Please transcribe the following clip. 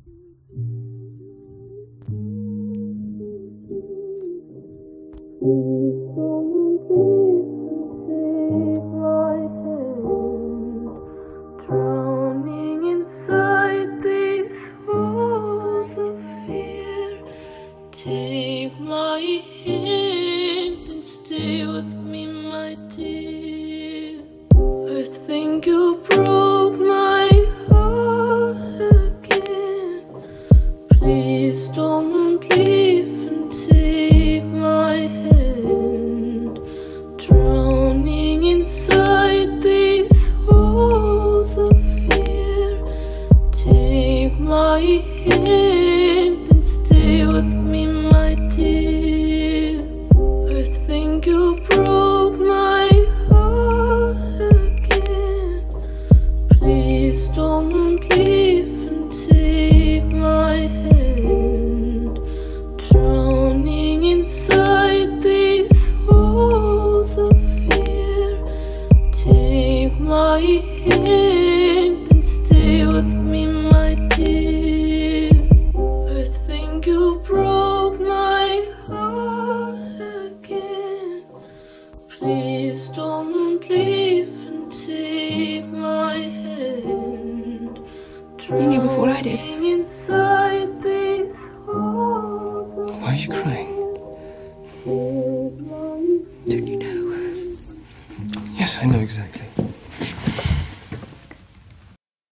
Drowning inside these walls of fear. Take my hand and stay with me, my dear. I think you broke my heart again. Please don't leave and take my hand. Drowning inside these walls of fear. Take my hand and stay with me, my dear. I think you broke my heart again. Please don't leave and take my hand. Drowning inside these walls of fear. Take my hand and stay with me, my dear. I think you broke my heart again. Please don't leave and take my hand. You knew before I did. Inside these walls. Why are you crying? Don't you know? Yes, I know exactly.